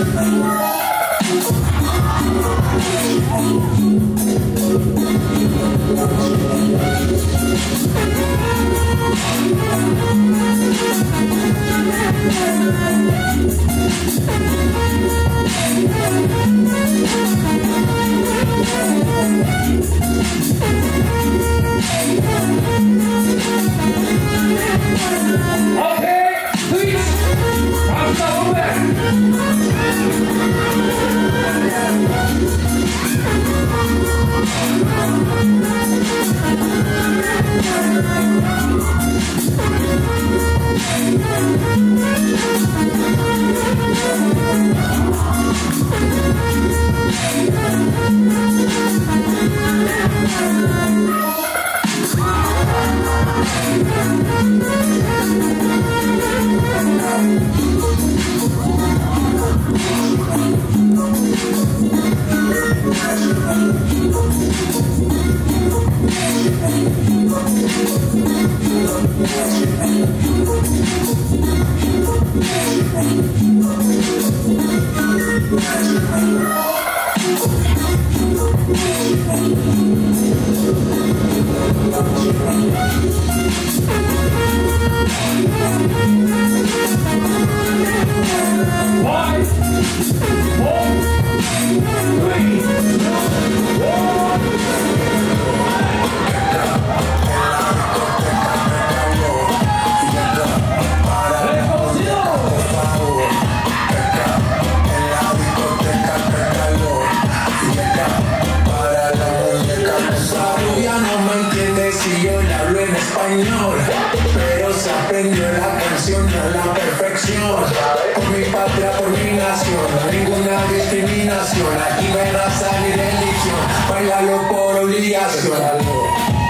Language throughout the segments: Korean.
Pero se aprendió la canción a la perfección. Por mi patria, por mi nación, ninguna discriminación. Aquí no hay raza ni religión, bailalo por obligación.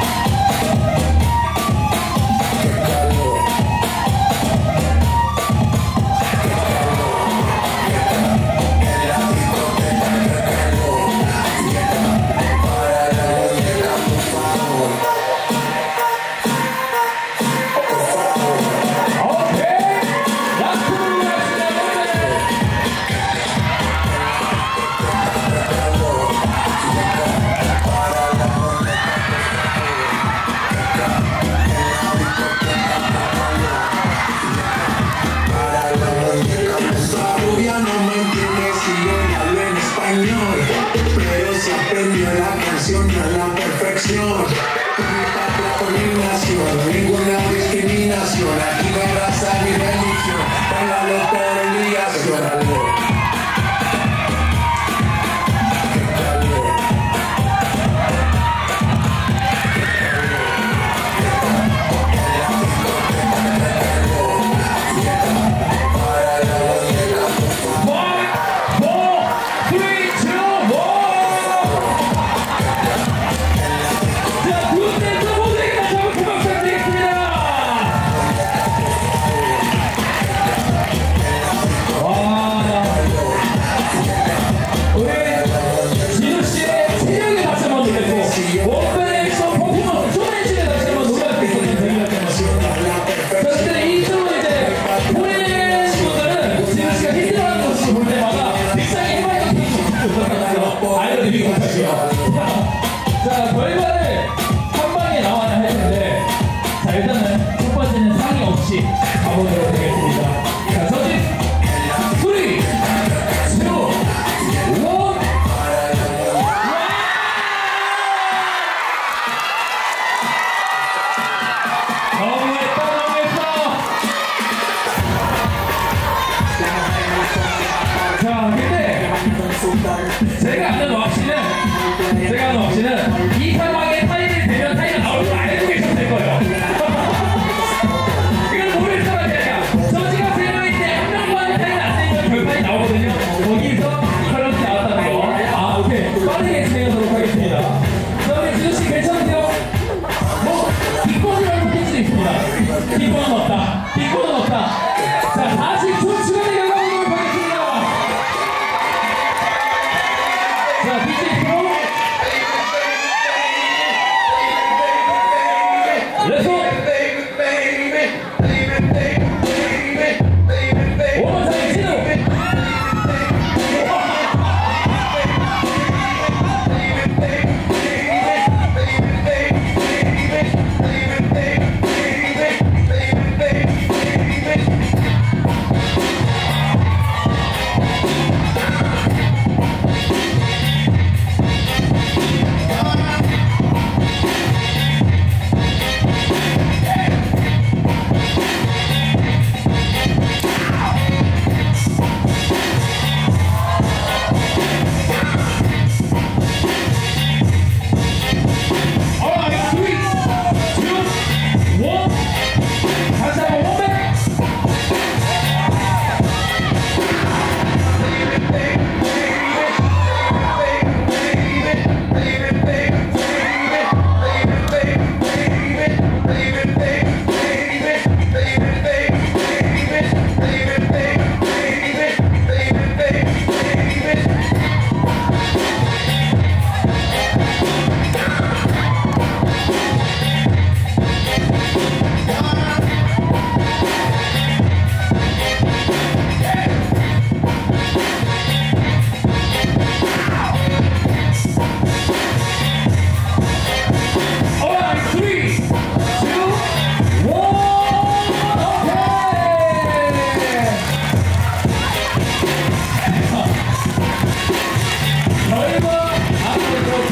Pero se aprendió la canción a la perfección. Por mi patria, por mi nación, ninguna discriminación. Aquí no hay raza ni religión, bailalo por obligación. 자, 결과를 한 방에 나와야 할 텐데, 자, 일단은 첫 번째는 상의 없이 가보도록 하겠습니다. 자, 서진 3, 2, 1. 너무했다, 너무했다. 자, 근데 제가 아는 왁시는 이 상황에 타임이 되면 타임이 나올 거 알고 계시면 될 거예요. 이건 모를 사람이 아니라 저지가 3명인데 한 명만 타임이 안 되면 결판이 나오거든요. 거기서 컬러티 나왔다는 거. 아, 오케이. 빠르게 진행하도록 하겠습니다. 자, 우리 진우씨 괜찮으세요? 뭐, 뒷권을 알고 낄 수도 있습니다. 뒷권은 없다. 뒷권은 없다. 자, 다시 춤추는 결과 보도록 하겠습니다. 자, DJ 프로. Let's go! One more time, Tino!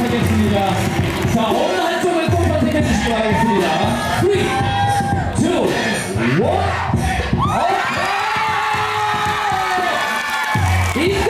하겠습니다. 자, 어느 한쪽을 꼭 선택해 주시기 바라겠습니다. 3, 2, 1, 오케이!